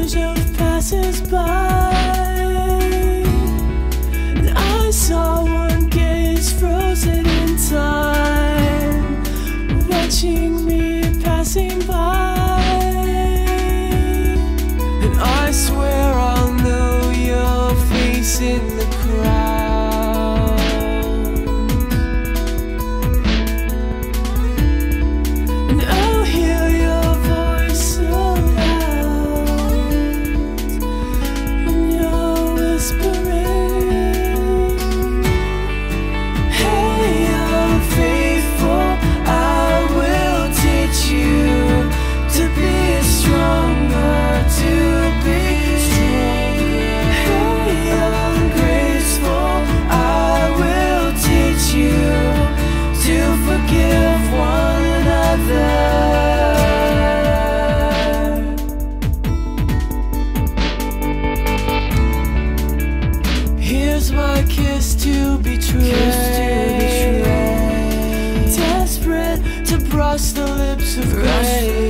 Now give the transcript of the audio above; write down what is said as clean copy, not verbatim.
mirage of passers-by, and I saw one gaze frozen in time, watching me passing by. And I swear I'll know your face in the crowd, and I'll hear your voice so loud when you're whispering, hey, young faithful, I will teach you to be stronger, to be stronger. Hey, young graceful, I will teach you to forgive one another. Here's my kiss to betray, desperate to brush the lips of grace.